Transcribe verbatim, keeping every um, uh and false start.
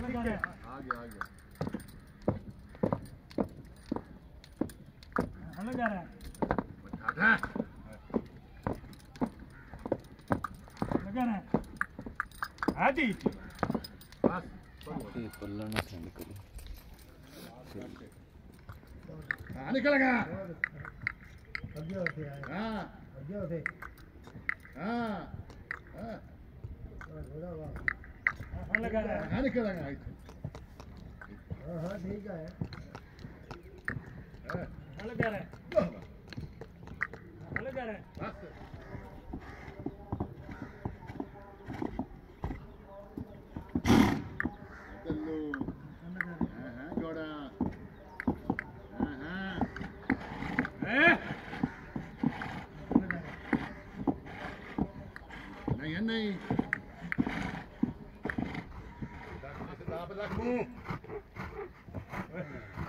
ठीक है आ गया आ गया हमें जा रहा है बैठा लगा रहा है आदि बस ये पल्ला ना सेंड करो हां निकलेगा अभी होते हैं हां अभी होते हां हां घोड़ा वाह हां लगा रहा है हां निकलेगा हां हां ठीक है हां लगा रहा है हां लगा रहा है बस चलो हां हां घोड़ा हां हां ए नहीं है नहीं दाब दाब मुंह